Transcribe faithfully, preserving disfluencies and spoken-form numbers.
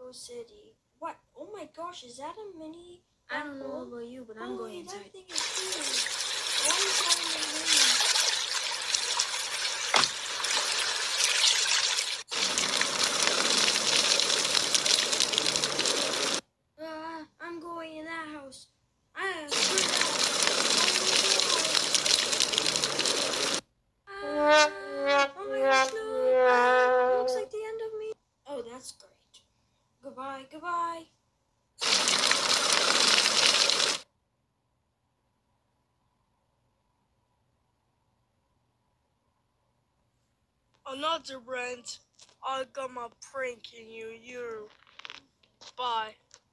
Taco City. What? Oh my gosh, is that a mini? I don't know about you, but I'm Holy, going inside. That thing is huge. Why is that in the room? Ah, I'm going in that house. Ah, screw that. Ah, oh my gosh, no. Ah, it looks like the end of me. Oh, that's great. Goodbye, goodbye. Another rant. I got my pranking you. You. Bye.